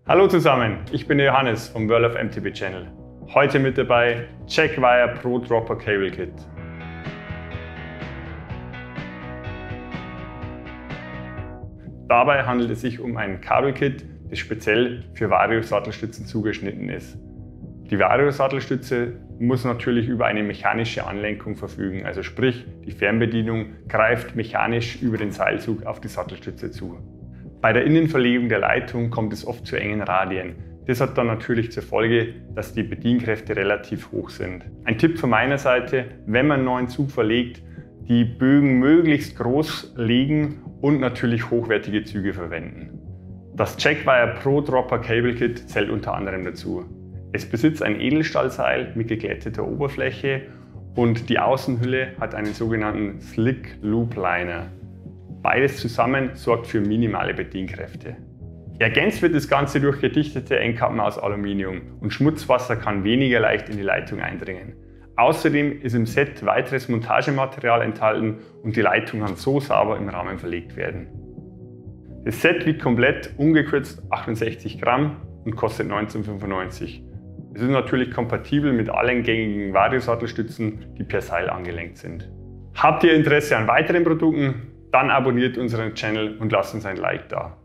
Hallo zusammen, ich bin Johannes vom World of MTB Channel. Heute mit dabei Jackwire Pro Dropper Cable Kit. Dabei handelt es sich um ein Kabelkit, das speziell für Vario-Sattelstützen zugeschnitten ist. Die Vario-Sattelstütze muss natürlich über eine mechanische Anlenkung verfügen, also sprich, die Fernbedienung greift mechanisch über den Seilzug auf die Sattelstütze zu. Bei der Innenverlegung der Leitung kommt es oft zu engen Radien. Das hat dann natürlich zur Folge, dass die Bedienkräfte relativ hoch sind. Ein Tipp von meiner Seite, wenn man einen neuen Zug verlegt, die Bögen möglichst groß legen und natürlich hochwertige Züge verwenden. Das Jackwire Pro Dropper Cable Kit zählt unter anderem dazu. Es besitzt ein Edelstahlseil mit geglätteter Oberfläche und die Außenhülle hat einen sogenannten Slick Loop Liner. Beides zusammen sorgt für minimale Bedienkräfte. Ergänzt wird das Ganze durch gedichtete Endkappen aus Aluminium und Schmutzwasser kann weniger leicht in die Leitung eindringen. Außerdem ist im Set weiteres Montagematerial enthalten und die Leitung kann so sauber im Rahmen verlegt werden. Das Set wiegt komplett ungekürzt 68 Gramm und kostet 19,95 €. Es ist natürlich kompatibel mit allen gängigen Vario-Sattelstützen, die per Seil angelenkt sind. Habt ihr Interesse an weiteren Produkten? Dann abonniert unseren Channel und lasst uns ein Like da.